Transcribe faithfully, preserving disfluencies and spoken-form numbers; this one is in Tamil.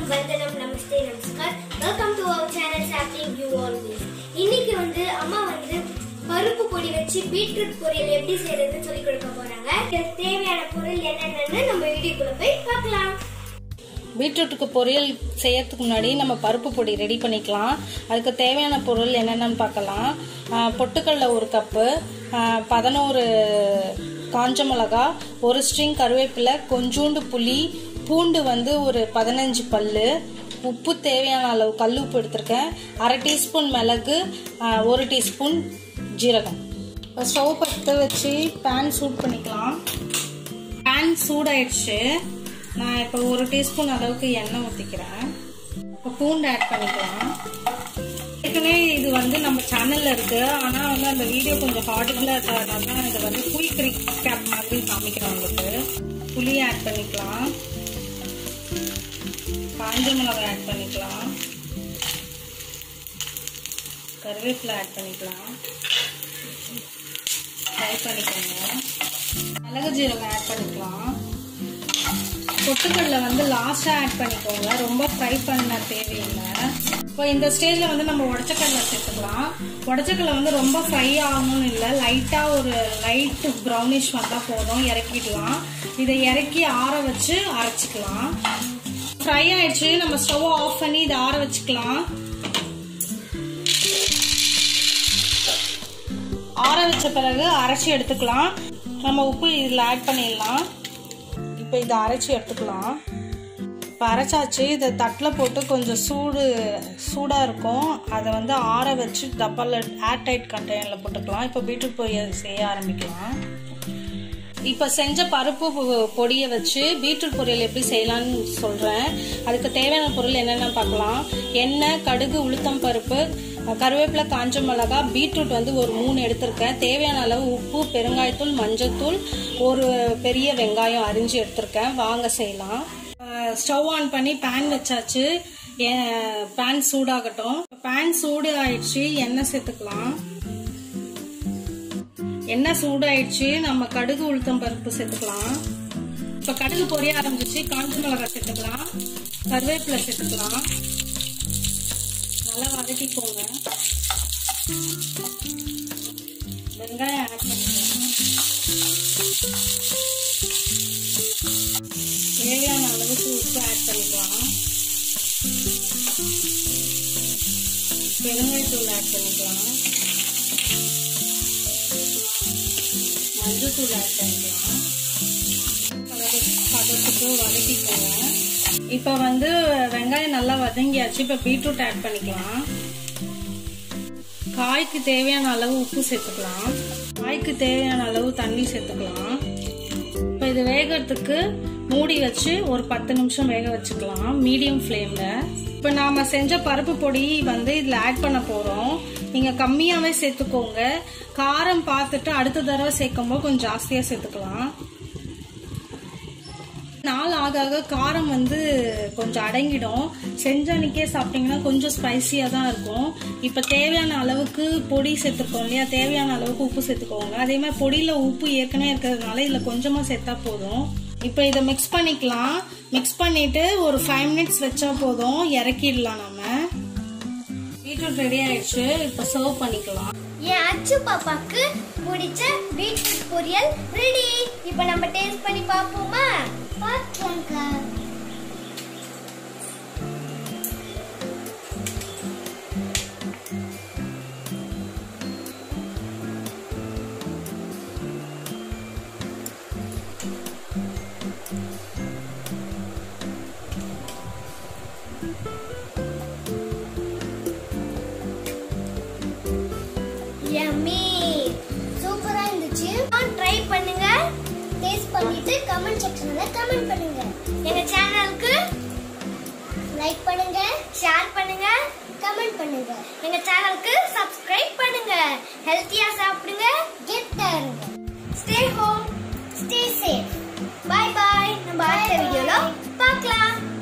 Vanakkam, Vandanam, Namaste, Namaskar. Welcome to our channel Sapling You Always. இன்னைக்கு வந்து அம்மா வந்து பருப்பு பொடி வச்சு பீட்ரூட் பொரியல் எப்படி செய்யறதுன்னு சொல்லி கொடுக்க போறாங்க. இதுக்கு தேவையான பொருள் என்னென்னன்னு நம்ம வீடியோக்குள்ள போய் பார்க்கலாம். பீட்ரூட்டுக்கு பொரியல் செய்யறதுக்கு முன்னாடி நம்ம பருப்பு பொடி ரெடி பண்ணிக்கலாம். அதுக்கு தேவையான பொருள் என்னென்னு பார்க்கலாம். பொட்டுக்கடலை ஒரு கப்பு, பதினோரு காஞ்ச மிளகா, ஒரு ஸ்ட்ரிங் கருவேப்பிலை, கொஞ்சோண்டு புளி, பூண்டு வந்து ஒரு பதினஞ்சு பல்லு, உப்பு தேவையான அளவு கல் உப்பு எடுத்திருக்கேன், அரை டீஸ்பூன் மிளகு, ஒரு டீஸ்பூன் ஜீரகம். இப்போ ஸ்டவ் பற்ற வச்சு பேன் சூட் பண்ணிக்கலாம். பேன் சூடாயிடுச்சு. நான் இப்போ ஒரு டீஸ்பூன் அளவுக்கு எண்ணெய் ஊற்றிக்கிறேன். இப்போ பூண்டு ஆட் பண்ணிக்கலாம். ஏற்கனவே இது வந்து நம்ம சேனலில் இருக்குது, ஆனால் வந்து அந்த வீடியோ கொஞ்சம் ஹார்டில் இருக்கிறதுனால இதை வந்து குயிக் ரீகேப் மாதிரி காமிக்கிறேன் உங்களுக்கு. புளி ஆட் பண்ணிக்கலாம், காஞ்ச மிளகாய் ஆட் பண்ணிக்கலாம், கருவேப்பிலை ஆட் பண்ணிக்கலாம், ஃப்ரை பண்ணிக்கோங்க. மிளகு ஜீரகம் ஆட் பண்ணிக்கலாம். பொட்டுக்கடலை வந்து லாஸ்ட்டாக ஆட் பண்ணிக்கோங்க, ரொம்ப ஃப்ரை பண்ண தேவையில்லை. இப்போ இந்த ஸ்டேஜில் வந்து நம்ம உடச்சக்கடலை சேர்த்துக்கலாம். உடச்சக்கடலை வந்து ரொம்ப ஃப்ரை ஆகணும்னு இல்லை, லைட்டாக ஒரு லைட்டு ப்ரௌனிஷ் வந்தால் போதும், இறக்கிடலாம். இதை இறக்கி ஆற வச்சு அரைச்சிக்கலாம். ஃப்ரை ஆயிடுச்சு, நம்ம ஸ்டவ் ஆஃப் பண்ணி இதை ஆற வச்சுக்கலாம். ஆற வச்ச பிறகு அரைச்சி எடுத்துக்கலாம். நம்ம உப்பு இதில் ஆட் பண்ணிடலாம். இப்போ இதை அரைச்சி எடுத்துக்கலாம். இப்போ அரைச்சாச்சு. இதை தட்டில் போட்டு கொஞ்சம் சூடு சூடாக இருக்கும், அதை வந்து ஆற வச்சு டப்பாவில் ஏர் டைட் கண்டெய்னரில் போட்டுக்கலாம். இப்போ பீட்ரூட் பொரியல் செய்ய ஆரம்பிக்கலாம். இப்போ செஞ்ச பருப்பு பொடியை வச்சு பீட்ரூட் பொரியல் எப்படி செய்யலான்னு சொல்கிறேன். அதுக்கு தேவையான பொருள் என்னென்ன பார்க்கலாம். எண்ணெய், கடுகு, உளுத்தம் பருப்பு, கருவேப்பிலை, காஞ்ச மிளகா, பீட்ரூட் வந்து ஒரு மூணு எடுத்திருக்கேன், தேவையான அளவு உப்பு, பெருங்காயத்தூள், மஞ்சத்தூள், ஒரு பெரிய வெங்காயம் அரிஞ்சு எடுத்திருக்கேன். வாங்க செய்யலாம். ஸ்டவ் ஆன் பண்ணி பேன் வச்சாச்சு. பேன் சூடாகட்டும். பேன் சூடு ஆயிடுச்சு, எண்ணெய் சேர்த்துக்கலாம். எண்ணெய் சூடாயிடுச்சு, நம்ம கடுகு, உளுத்தம் பருப்பு சேர்த்துக்கலாம். இப்போ கடுகு பொரிய ஆரம்பிச்சிச்சு, காஞ்ச மிளகாய் சேர்த்துக்கலாம், கருவேப்பிலை சேர்த்துக்கலாம். நல்லா வதக்கிக்கோங்க. வெங்காயம் ஆட் பண்ணிக்கலாம். தேவையான அளவுக்கு உப்பு ஆட் பண்ணிக்கலாம். பெருங்காயத்தூள் ஆட் பண்ணிக்கலாம், மஞ்சத்தூள் ஆட் பண்ணிக்கலாம். பதத்துக்கு வதக்கிக்கோங்க. இப்போ வந்து வெங்காயம் நல்லா வதங்கியாச்சு. இப்போ பீட்ரூட் ஆட் பண்ணிக்கலாம். காய்க்கு தேவையான அளவு உப்பு சேர்த்துக்கலாம். காய்க்கு தேவையான அளவு தண்ணி சேர்த்துக்கலாம். இப்போ இது வேகிறதுக்கு மூடி வச்சு ஒரு பத்து நிமிஷம் வேக வச்சுக்கலாம், மீடியம் ஃப்ளேம்ல. இப்போ நாம செஞ்ச பருப்பு பொடி வந்து இதில் ஆட் பண்ண போறோம். நீங்க கம்மியாவே சேர்த்துக்கோங்க. காரம் பார்த்துட்டு அடுத்த தடவை சேர்க்கும் போது கொஞ்சம் ஜாஸ்தியா சேர்த்துக்கலாம். நாள் ஆக ஆக காரம் வந்து கொஞ்சம் அடங்கிடும். செஞ்ச அன்னைக்கே சாப்பிட்டீங்கன்னா கொஞ்சம் ஸ்பைசியா தான் இருக்கும். இப்ப தேவையான அளவுக்கு பொடி சேர்த்துருக்கோம் இல்லையா, தேவையான அளவுக்கு உப்பு சேர்த்துக்கோங்க. அதே மாதிரி பொடியில உப்பு ஏற்கனவே இருக்கிறதுனால இதுல கொஞ்சமா சேர்த்தா போதும். இப்ப இதை மிக்ஸ் பண்ணிக்கலாம். மிக்ஸ் பண்ணிட்டு ஒரு ஃபைவ் மினிட்ஸ் வச்சா போதும், இறக்கிடலாம். நம்ம பீட்ரூட் ரெடி ஆயிடுச்சு. இப்ப சர்வ் பண்ணிக்கலாம். என் அச்சு பாப்பாக்கு பிடிச்ச பீட்ரூட் பொரியல் ரெடி. இப்ப நம்ம டேஸ்ட் பண்ணி பாப்போமா? பாக்கலாம்க்கா. யம்மி, சூப்பரா இருந்துச்சு. ட்ரை பண்ணுங்க. டேஸ்ட் பண்ணிட்டு கமெண்ட் செக்ஷன்ல கமெண்ட் பண்ணுங்க. எங்க சேனலுக்கு லைக் பண்ணுங்க, ஷேர் பண்ணுங்க, கமெண்ட் பண்ணுங்க. எங்க சேனலுக்கு சப்ஸ்கிரைப் பண்ணுங்க. ஹெல்த்தியா சாப்பிடுங்க, கெத்தா இருங்க. Stay home, stay safe. Bye bye. நம்ம அடுத்த வீடியோல பார்க்கலாம்.